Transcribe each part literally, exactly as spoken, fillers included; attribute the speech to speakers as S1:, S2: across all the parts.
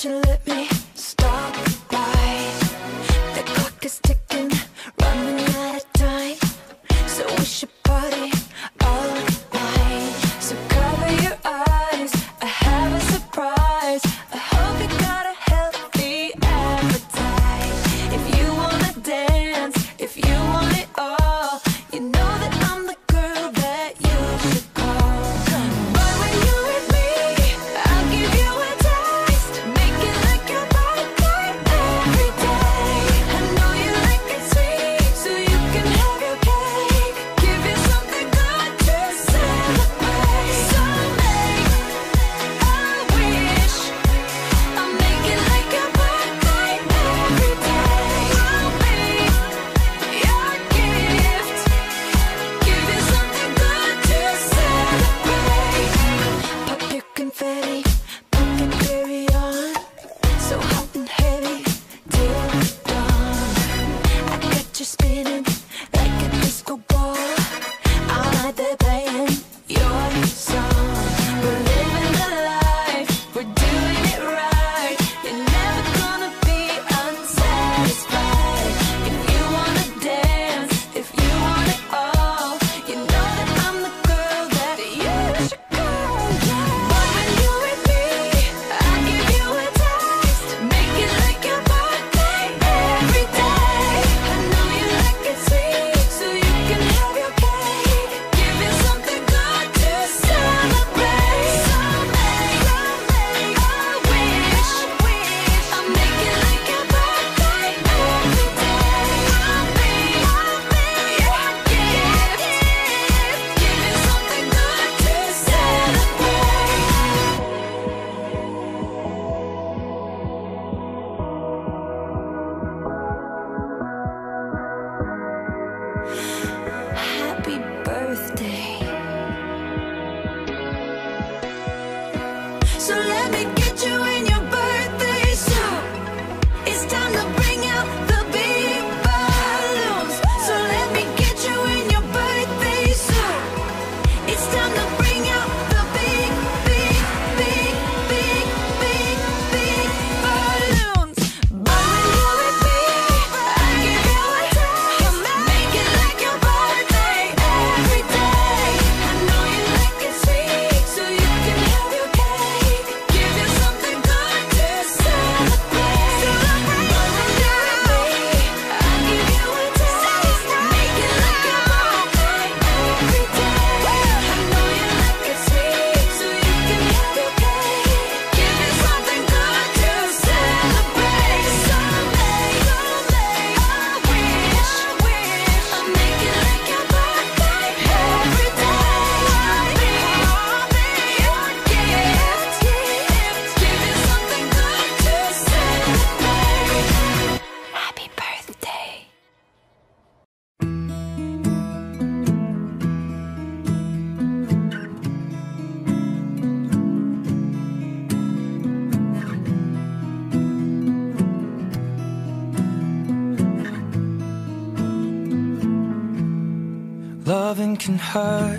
S1: you let me stop right? The clock is ticking, running out of time, so we should party all night. So cover your eyes, I have a surprise. I hope you got a healthy appetite. If you wanna dance, if you want it all, you know that I'm the girl that you should call. But when you're with me, I'll give you a taste, make it like your birthday every day. I know you like it sweet, so you can have your cake. Give you something good to celebrate. So make a wish, I'll make it like your birthday every day. I'll be your gift, give you something good to celebrate. Pop your confetti, pop and carry on, so hot and heavy till dawn. I got you spinning like a disco ball, all night they're playing your song. We're living the life, we're doing it right. You're never gonna be unsatisfied. If you wanna dance, if you want it all, you know that I'm the girl that you should call. But when you're with me, I'll give you a taste, make it like your birthday every day. I know you like it sweet, so you can have your cake. Give you something good to celebrate. So make a wish, I'll make it like your birthday every day. I'll be your gift, give you something good to celebrate. Happy birthday. So let me get you in your birthday suit. It's time to bring out the big balloons. So let me get you in your birthday suit. It's time to bring out the big, big, big, big, big, big balloons. But when you're with me, I give you a taste, make it like your birthday every day. I know you like it sweet, so you can have your cake. Give you something good to celebrate. But when you're with me, I give you a taste, make it like your birthday every day. I know you like it sweet, so you can have your cake. Give you something good to celebrate. So make a wish, I'll make it like your birthday every day. I'll be your gift, give you something good to celebrate. Happy birthday.
S2: Loving can hurt.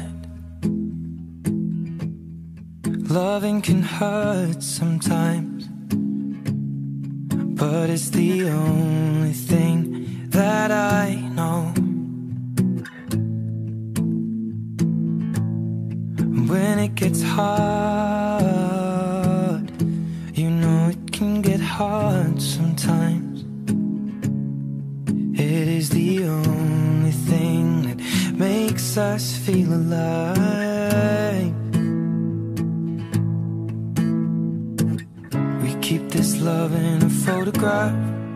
S2: Loving can hurt sometimes, but it's the only thing that I know. When it gets hard, you know it can get hard sometimes. It is the only thing that makes us feel alive. We keep this love in a photograph.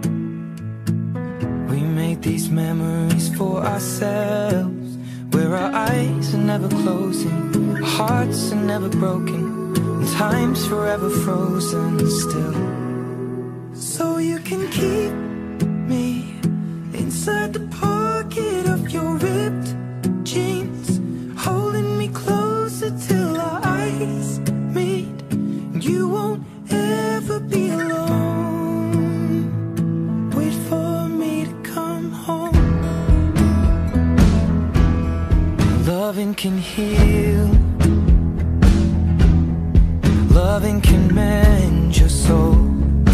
S2: We made these memories for ourselves, where our eyes are never closing, our hearts are never broken, and time's forever frozen still. So you can keep me inside the pocket of your ripped jeans, holding me closer till our eyes meet. You won't ever be alone. Wait for me to come home. Loving can heal, loving can mend your soul.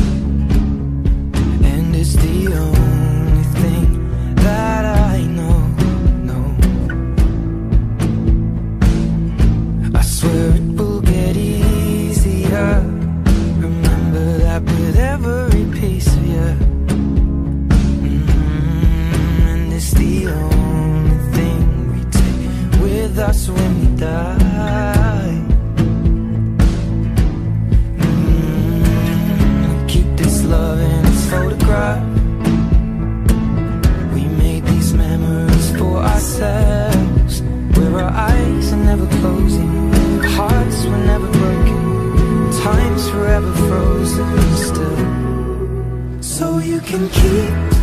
S2: You can keep